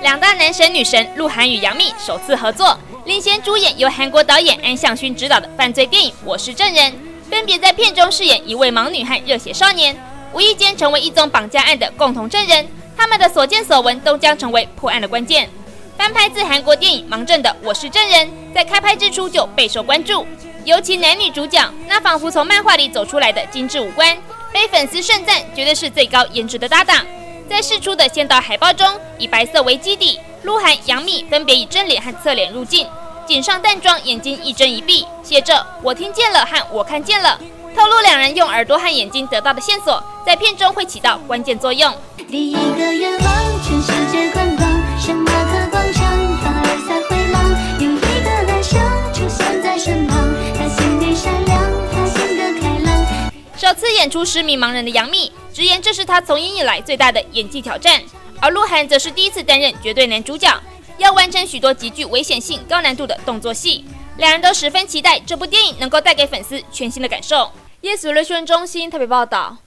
两大男神女神鹿晗与杨幂首次合作，领衔主演由韩国导演安相勋执导的犯罪电影《我是证人》，分别在片中饰演一位盲女和热血少年，无意间成为一宗绑架案的共同证人。他们的所见所闻都将成为破案的关键。翻拍自韩国电影《盲证》的《我是证人》，在开拍之初就备受关注，尤其男女主角那仿佛从漫画里走出来的精致五官，被粉丝盛赞绝对是最高颜值的搭档。在释出的先导海报中，以白色为基底，鹿晗、杨幂分别以正脸和侧脸入镜，仅上淡妆，眼睛一睁一闭，写着“我听见了”和“我看见了”，透露两人用耳朵和眼睛得到的线索，在片中会起到关键作用。 第一个愿望，全世界观光，圣马特广场，凡尔赛回廊，有一个男生出现在身旁，他心地善良，他性格开朗。 首次演出失明盲人的杨幂直言，这是她从影以来最大的演技挑战，而鹿晗则是第一次担任绝对男主角，要完成许多极具危险性、高难度的动作戏。两人都十分期待这部电影能够带给粉丝全新的感受。夜俗热讯中心特别报道。